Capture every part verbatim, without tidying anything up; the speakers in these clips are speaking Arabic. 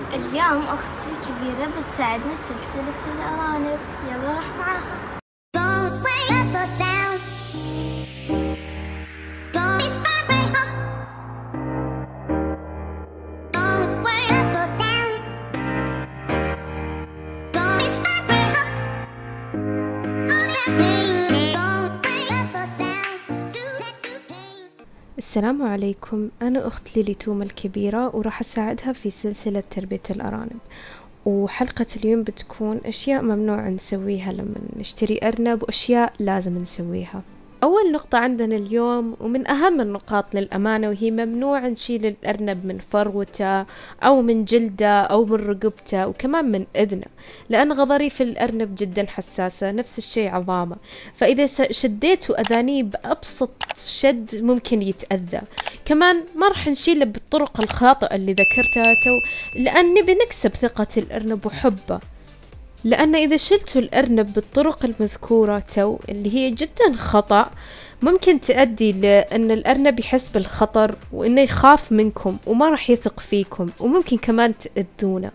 اليوم أختي الكبيرة بتساعدني في سلسلة الأرانب، يلا نروح معاها. السلام عليكم، أنا أخت ليلي توم الكبيرة وراح أساعدها في سلسلة تربية الأرانب. وحلقة اليوم بتكون أشياء ممنوع نسويها لما نشتري أرنب وأشياء لازم نسويها. أول نقطة عندنا اليوم ومن أهم النقاط للأمانة، وهي ممنوع نشيل الأرنب من فروته أو من جلده أو من رقبته وكمان من إذنه، لأن غضاريف الأرنب جدا حساسة، نفس الشيء عظامه، فإذا شديتوا أذانيه بأبسط شد ممكن يتأذى. كمان ما راح نشيله بالطرق الخاطئة اللي ذكرتها تو، لأن نبي نكسب ثقة الأرنب وحبه، لأن إذا شلتوا الأرنب بالطرق المذكورة تو اللي هي جدا خطأ، ممكن تؤدي لأن الأرنب يحس بالخطر وإنه يخاف منكم وما راح يثق فيكم، وممكن كمان تأذونه.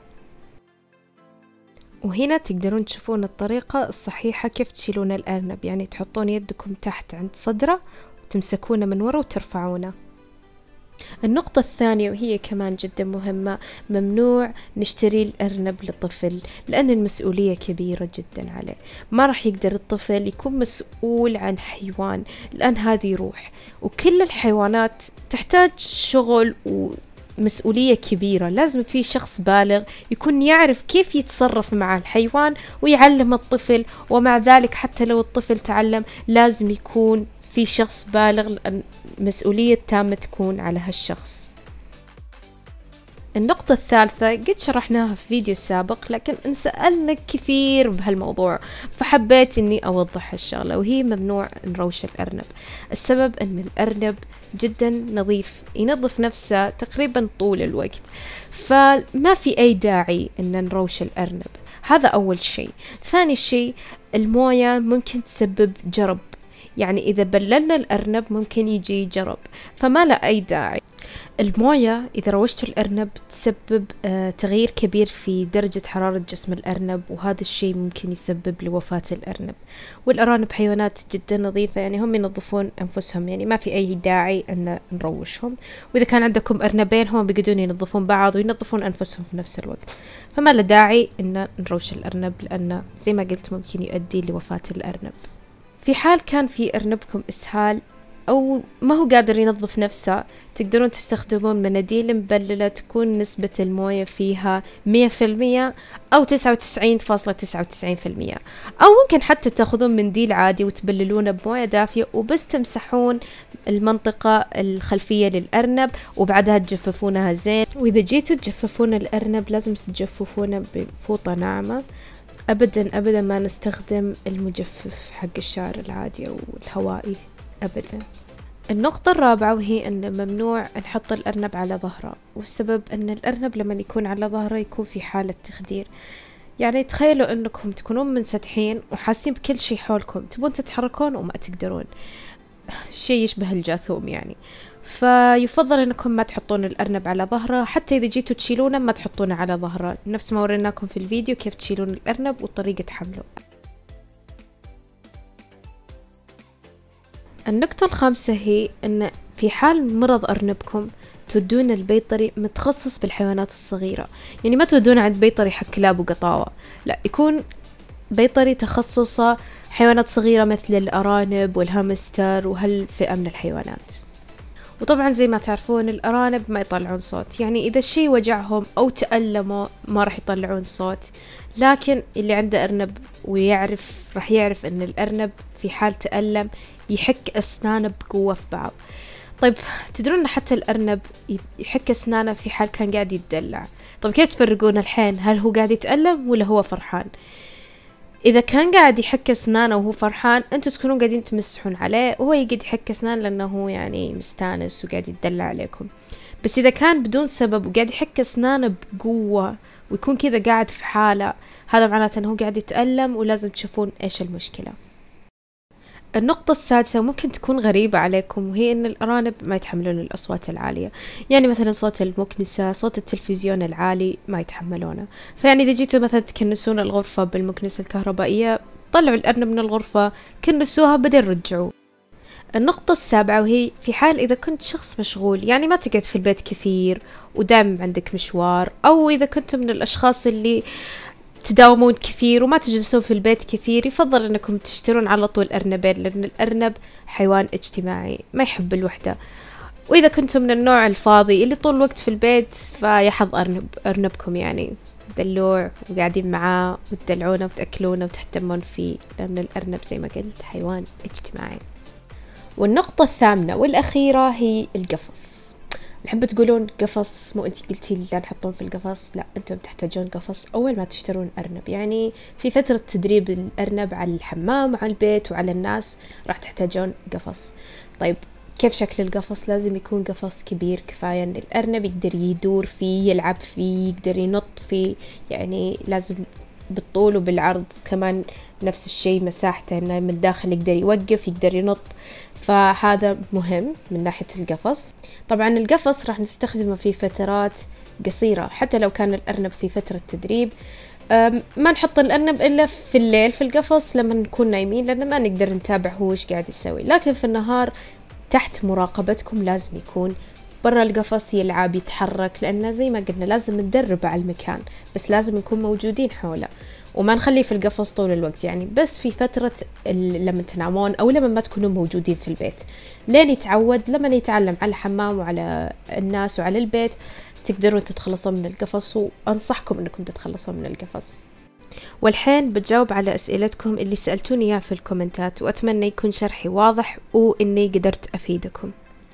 وهنا تقدرون تشوفون الطريقة الصحيحة كيف تشيلون الأرنب، يعني تحطون يدكم تحت عند صدره وتمسكونه من ورا وترفعونه. النقطة الثانية وهي كمان جدا مهمة، ممنوع نشتري الأرنب لطفل، لأن المسؤولية كبيرة جدا عليه، ما راح يقدر الطفل يكون مسؤول عن حيوان، لأن هذه روح، وكل الحيوانات تحتاج شغل ومسؤولية كبيرة. لازم في شخص بالغ يكون يعرف كيف يتصرف مع الحيوان ويعلم الطفل، ومع ذلك حتى لو الطفل تعلم لازم يكون في شخص بالغ، لأن مسؤولية تامة تكون على هالشخص. النقطة الثالثة قد شرحناها في فيديو سابق، لكن انسألنا كثير بهالموضوع فحبيت اني اوضح هالشغلة، وهي ممنوع نروش الأرنب. السبب ان الأرنب جدا نظيف، ينظف نفسه تقريبا طول الوقت، فما في اي داعي ان نروش الأرنب. هذا اول شيء. ثاني شيء، الموية ممكن تسبب جرب، يعني إذا بللنا الأرنب ممكن يجي جرب، فما له أي داعي. الموية إذا روشتوا الأرنب تسبب آه تغيير كبير في درجة حرارة جسم الأرنب، وهذا الشيء ممكن يسبب لوفاة الأرنب. والأرانب حيوانات جدا نظيفة، يعني هم ينظفون أنفسهم، يعني ما في أي داعي أن نروشهم. وإذا كان عندكم أرنبين هم بيقدرون ينظفون بعض وينظفون أنفسهم في نفس الوقت، فما له داعي أن نروش الأرنب، لأنه زي ما قلت ممكن يؤدي لوفاة الأرنب. في حال كان في أرنبكم إسهال أو ما هو قادر ينظف نفسه، تقدرون تستخدمون مناديل مبللة تكون نسبة الموية فيها مية في المية أو تسعة وتسعين فاصلة تسعة وتسعين في المية، أو ممكن حتى تاخذون منديل عادي وتبللونه بموية دافية وبس تمسحون المنطقة الخلفية للأرنب وبعدها تجففونها زين. وإذا جيتوا تجففون الأرنب لازم تجففونه بفوطة ناعمة، أبدا أبدا ما نستخدم المجفف حق الشعر العادي أو الهوائي أبدا. النقطة الرابعة وهي أن ممنوع نحط الأرنب على ظهره، والسبب أن الأرنب لما يكون على ظهره يكون في حالة تخدير. يعني تخيلوا أنكم تكونون منسدحين وحاسين بكل شيء حولكم، تبون تتحركون وما تقدرون، شيء يشبه الجاثوم يعني. فيفضل انكم ما تحطون الأرنب على ظهره، حتى اذا جيتوا تشيلونه ما تحطونه على ظهره، نفس ما وريناكم في الفيديو كيف تشيلون الأرنب وطريقة حمله. النقطة الخامسة هي ان في حال مرض أرنبكم تودون البيطري متخصص بالحيوانات الصغيرة، يعني ما تودون عند بيطري حق كلاب وقطاوة، لا، يكون بيطري تخصصه حيوانات صغيرة مثل الأرانب والهامستر وهالفئة من الحيوانات. وطبعا زي ما تعرفون الأرانب ما يطلعون صوت، يعني إذا الشيء وجعهم أو تألموا ما راح يطلعون صوت، لكن اللي عنده أرنب ويعرف راح يعرف أن الأرنب في حال تألم يحك أسنانه بقوة في بعض. طيب تدرون حتى الأرنب يحك أسنانه في حال كان قاعد يتدلع. طيب كيف تفرقون الحين هل هو قاعد يتألم ولا هو فرحان؟ إذا كان قاعد يحك أسنانه وهو فرحان، أنتوا تكونون قاعدين تمسحون عليه وهو يقعد يحك أسنان لأنه هو يعني مستانس وقاعد يتدلع عليكم. بس إذا كان بدون سبب وقاعد يحك أسنانه بقوة ويكون كذا قاعد في حالة، هذا معناته أنه قاعد يتألم ولازم تشوفون إيش المشكلة. النقطة السادسة ممكن تكون غريبة عليكم، وهي أن الأرانب ما يتحملون الأصوات العالية. يعني مثلا صوت المكنسة، صوت التلفزيون العالي ما يتحملونه. فيعني إذا جيتوا مثلا تكنسون الغرفة بالمكنسة الكهربائية، طلعوا الأرنب من الغرفة، كنسوها، بعدين رجعوا. النقطة السابعة، وهي في حال إذا كنت شخص مشغول، يعني ما تقعد في البيت كثير ودائما عندك مشوار، أو إذا كنت من الأشخاص اللي تداومون كثير وما تجلسون في البيت كثير، يفضل أنكم تشترون على طول أرنبين، لأن الأرنب حيوان اجتماعي ما يحب الوحدة. وإذا كنتم من النوع الفاضي اللي طول الوقت في البيت، فيحظ أرنب أرنبكم، يعني دلوع وقاعدين معاه وتدلعونه وتأكلونه وتهتمون فيه، لأن الأرنب زي ما قلت حيوان اجتماعي. والنقطة الثامنة والأخيرة هي القفص. الحب تقولون قفص، مو انتي قلتي لا نحطون في القفص؟ لا، انتم تحتاجون قفص اول ما تشترون ارنب. يعني في فترة تدريب الارنب على الحمام وعلى البيت وعلى الناس راح تحتاجون قفص. طيب كيف شكل القفص؟ لازم يكون قفص كبير كفاية ان الارنب يقدر يدور فيه، يلعب فيه، يقدر ينط فيه. يعني لازم بالطول وبالعرض كمان نفس الشيء، مساحته انه من الداخل يقدر يوقف، يقدر ينط. فهذا مهم من ناحية القفص. طبعا القفص راح نستخدمه في فترات قصيرة، حتى لو كان الأرنب في فترة تدريب. ما نحط الأرنب إلا في الليل في القفص لما نكون نايمين، لأن ما نقدر نتابع هو وش قاعد يسوي. لكن في النهار تحت مراقبتكم لازم يكون برا القفص، يلعب، يتحرك، لأنه زي ما قلنا لازم ندرب على المكان، بس لازم نكون موجودين حوله وما نخليه في القفص طول الوقت. يعني بس في فترة لما تنامون أو لما ما تكونوا موجودين في البيت، لين يتعود. لما يتعلم على الحمام وعلى الناس وعلى البيت تقدرون تتخلصون من القفص، وأنصحكم أنكم تتخلصون من القفص. والحين بتجاوب على أسئلتكم اللي سألتوني إياها في الكومنتات، وأتمنى يكون شرحي واضح وإني قدرت أفيدكم.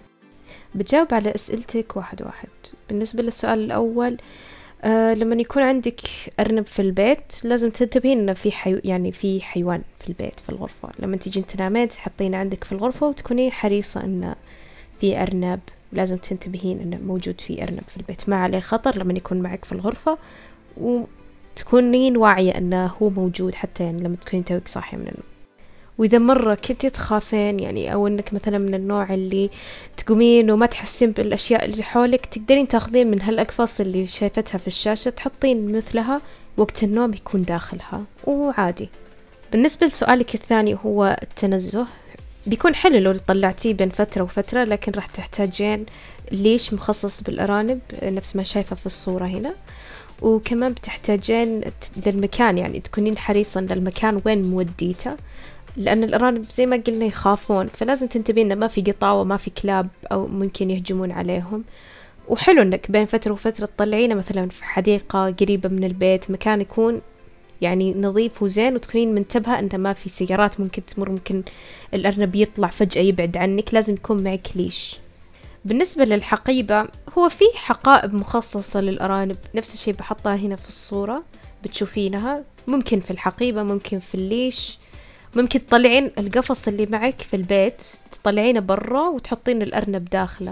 بتجاوب على أسئلتك واحد واحد. بالنسبة للسؤال الأول، آه لما يكون عندك أرنب في البيت لازم تنتبهين إنه في حي... يعني في حيوان في البيت في الغرفة. لما تيجين تنامين تحطينه عندك في الغرفة، وتكونين حريصة إنه في أرنب، لازم تنتبهين إنه موجود في أرنب في البيت، ما عليه خطر لما يكون معك في الغرفة، وتكونين واعية إنه هو موجود حتى يعني لما تكونين توك صاحية من النوم. وإذا مرة كنتي تخافين يعني، أو إنك مثلا من النوع اللي تقومين وما تحسين بالأشياء اللي حولك، تقدرين تاخذين من هالأقفاص اللي شايفتها في الشاشة، تحطين مثلها وقت النوم يكون داخلها وعادي. بالنسبة لسؤالك الثاني هو التنزه، بيكون حلو لو طلعتيه بين فترة وفترة، لكن راح تحتاجين ليش مخصص بالأرانب نفس ما شايفة في الصورة هنا. وكمان بتحتاجين للمكان، يعني تكونين حريصا للمكان وين موديته، لأن الأرانب زي ما قلنا يخافون، فلازم تنتبهين إن ما في قطاوة، ما في كلاب أو ممكن يهجمون عليهم. وحلو إنك بين فترة وفترة تطلعينه مثلا في حديقة قريبة من البيت، مكان يكون يعني نظيف وزين، وتكونين منتبهة إنه ما في سيارات ممكن تمر، ممكن الأرنب يطلع فجأة يبعد عنك، لازم يكون معك ليش. بالنسبة للحقيبة، هو في حقائب مخصصة للأرانب، نفس الشيء بحطها هنا في الصورة بتشوفينها، ممكن في الحقيبة، ممكن في الليش، ممكن تطلعين القفص اللي معك في البيت تطلعينه برا وتحطين الأرنب داخله.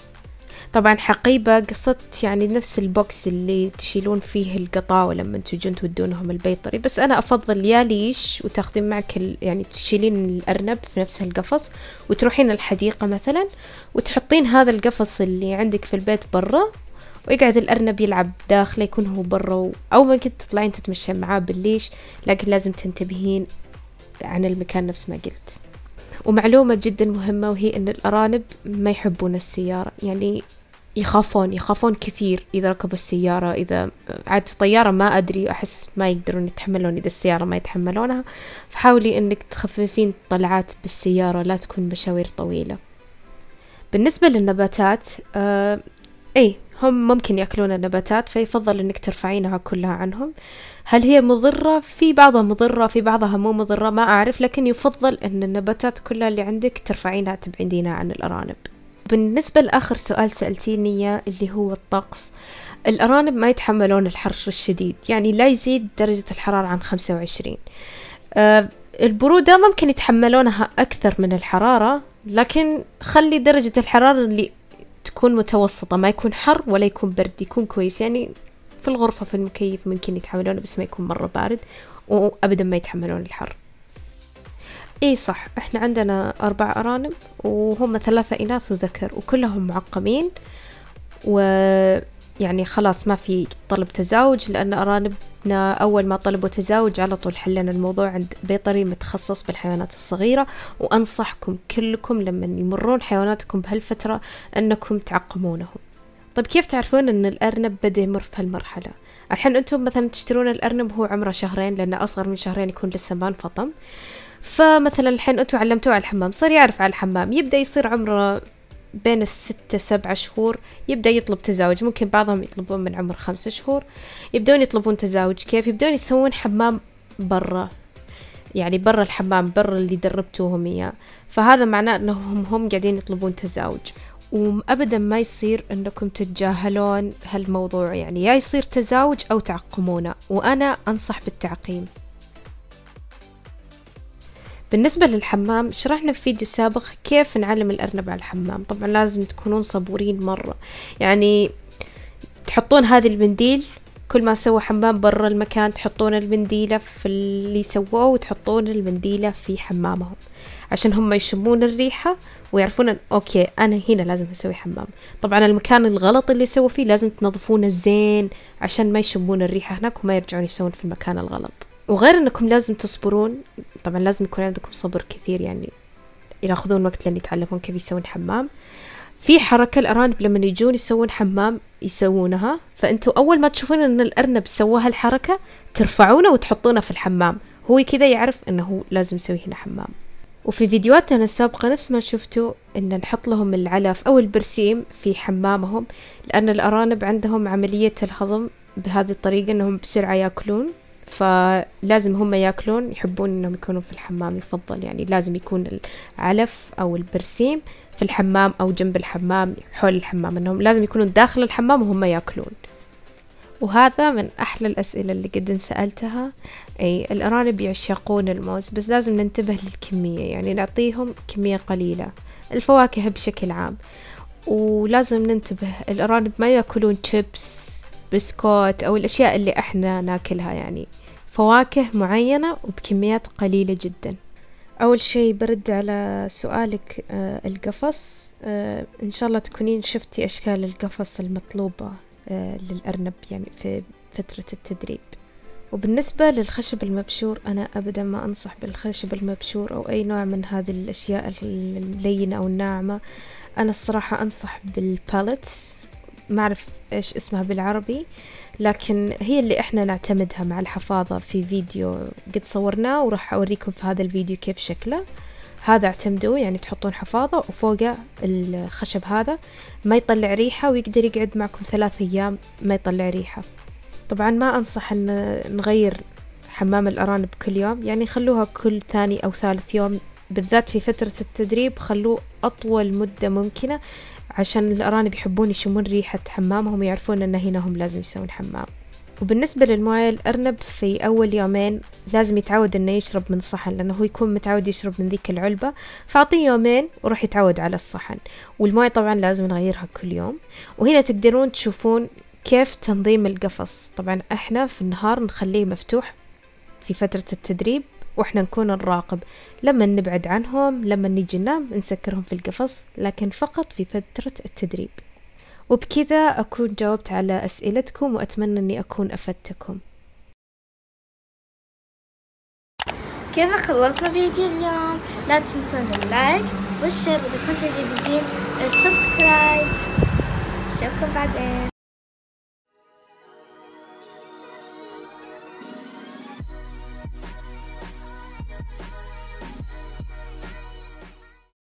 طبعا حقيبة قصدت يعني نفس البوكس اللي تشيلون فيه القطاوة لما تجون تودونهم البيطري، بس أنا أفضل يا ليش وتاخذين معك ال... يعني تشيلين الأرنب في نفس القفص وتروحين الحديقة مثلا وتحطين هذا القفص اللي عندك في البيت برا، ويقعد الأرنب يلعب داخله، يكون هو برا و... أو ممكن تطلعين تتمشى معاه بالليش، لكن لازم تنتبهين عن المكان نفس ما قلت. ومعلومة جدا مهمة، وهي أن الأرانب ما يحبون السيارة، يعني يخافون يخافون كثير إذا ركبوا السيارة. إذا عاد طيارة ما أدري، أحس ما يقدرون يتحملون إذا السيارة ما يتحملونها، فحاولي أنك تخففين طلعات بالسيارة، لا تكون مشاوير طويلة. بالنسبة للنباتات، آه أي هم ممكن يأكلون النباتات، فيفضل أنك ترفعينها كلها عنهم. هل هي مضرة؟ في بعضها مضرة، في بعضها مو مضرة، ما أعرف، لكن يفضل أن النباتات كلها اللي عندك ترفعينها تبعدينها عن الأرانب. بالنسبة لآخر سؤال سألتيني اللي هو الطقس، الأرانب ما يتحملون الحر الشديد، يعني لا يزيد درجة الحرارة عن خمسة وعشرين. أه البرودة ممكن يتحملونها أكثر من الحرارة، لكن خلي درجة الحرارة اللي تكون متوسطة، ما يكون حر ولا يكون برد، يكون كويس. يعني في الغرفة في المكيف ممكن يتحملونه، بس ما يكون مرة بارد، وأبدا ما يتحملون الحر. اي صح، احنا عندنا اربع ارانب وهم ثلاثة اناث وذكر وكلهم معقمين، ويعني خلاص ما في طلب تزاوج، لان ارانبنا اول ما طلبوا تزاوج على طول حلنا الموضوع عند بيطري متخصص بالحيوانات الصغيرة. وانصحكم كلكم لما يمرون حيواناتكم بهالفترة انكم تعقمونهم. طيب كيف تعرفون ان الارنب بدأ يمر في هالمرحلة؟ الحين انتم مثلا تشترون الارنب هو عمره شهرين، لانه اصغر من شهرين يكون لسه ما انفطم. فمثلا الحين انتم علمتوه على الحمام، صار يعرف على الحمام، يبدأ يصير عمره بين الستة سبعة شهور يبدأ يطلب تزاوج. ممكن بعضهم يطلبون من عمر خمسة شهور، يبدون يطلبون تزاوج. كيف يبدون يسوون حمام برا، يعني برا الحمام، برا اللي دربتوهم اياه. فهذا معناه انهم هم قاعدين يطلبون تزاوج. وابدا ما يصير انكم تتجاهلون هالموضوع، يعني يا يصير تزاوج او تعقمونه، وانا انصح بالتعقيم. بالنسبة للحمام شرحنا في فيديو سابق كيف نعلم الأرنب على الحمام. طبعا لازم تكونون صبورين مرة، يعني تحطون هذه المنديل كل ما سوى حمام برا المكان، تحطون المنديلة في اللي سووه وتحطون المنديلة في حمامهم، عشان هم يشمون الريحة ويعرفون أن أوكي أنا هنا لازم أسوي حمام. طبعا المكان الغلط اللي سووا فيه لازم تنظفونه زين عشان ما يشمون الريحة هناك وما يرجعون يسوون في المكان الغلط. وغير انكم لازم تصبرون، طبعا لازم يكون عندكم صبر كثير، يعني ياخذون وقت لين يتعلمون كيف يسوون حمام. في حركة الأرانب لما يجون يسوون حمام يسوونها، فأنتوا أول ما تشوفون أن الأرنب سوى هالحركة ترفعونه وتحطونه في الحمام، هو كذا يعرف أنه لازم يسوي هنا حمام. وفي فيديوهاتنا السابقة نفس ما شفتوا أن نحط لهم العلف أو البرسيم في حمامهم، لأن الأرانب عندهم عملية الهضم بهذه الطريقة أنهم بسرعة يأكلون، فلازم هم يأكلون، يحبون أنهم يكونوا في الحمام. يفضل يعني لازم يكون العلف أو البرسيم في الحمام أو جنب الحمام حول الحمام، أنهم لازم يكونوا داخل الحمام وهم يأكلون. وهذا من أحلى الأسئلة اللي قد انسألتها. أي الأرانب يعشقون الموز، بس لازم ننتبه للكمية، يعني نعطيهم كمية قليلة. الفواكه بشكل عام، ولازم ننتبه الأرانب ما يأكلون شيبس بسكوت أو الأشياء اللي إحنا ناكلها، يعني فواكه معينة وبكميات قليلة جدا. أول شيء برد على سؤالك آه القفص، آه إن شاء الله تكونين شفتي أشكال القفص المطلوبة آه للأرنب يعني في فترة التدريب. وبالنسبة للخشب المبشور أنا أبدا ما أنصح بالخشب المبشور أو أي نوع من هذه الأشياء اللينة أو الناعمة. أنا الصراحة أنصح بالبالتس، ما أعرف إيش اسمها بالعربي، لكن هي اللي إحنا نعتمدها مع الحفاظة. في فيديو قد صورناه وراح أوريكم في هذا الفيديو كيف شكله. هذا اعتمدوه، يعني تحطون حفاظة وفوقه الخشب هذا ما يطلع ريحة ويقدر يقعد معكم ثلاث أيام ما يطلع ريحة. طبعا ما أنصح أن نغير حمام الأرانب كل يوم، يعني خلوها كل ثاني أو ثالث يوم، بالذات في فترة التدريب خلوه أطول مدة ممكنة، عشان الأرانب يحبون يشمون ريحة حمامهم ويعرفون أن هنا هم لازم يسوون حمام. وبالنسبة للموية، الأرنب في أول يومين لازم يتعود أنه يشرب من صحن، لأنه هو يكون متعود يشرب من ذيك العلبة، فأعطيه يومين وراح يتعود على الصحن. والموية طبعا لازم نغيرها كل يوم. وهنا تقدرون تشوفون كيف تنظيم القفص. طبعا احنا في النهار نخليه مفتوح في فترة التدريب، واحنا نكون نراقب لما نبعد عنهم، لما نيجي ننام نسكرهم في القفص، لكن فقط في فترة التدريب. وبكذا أكون جاوبت على أسئلتكم، وأتمنى أني أكون أفدتكم. كذا خلصنا فيديو اليوم. لا تنسون اللايك والشير، وإذا كنتم جديدين السبسكرايب. أشوفكم بعدين.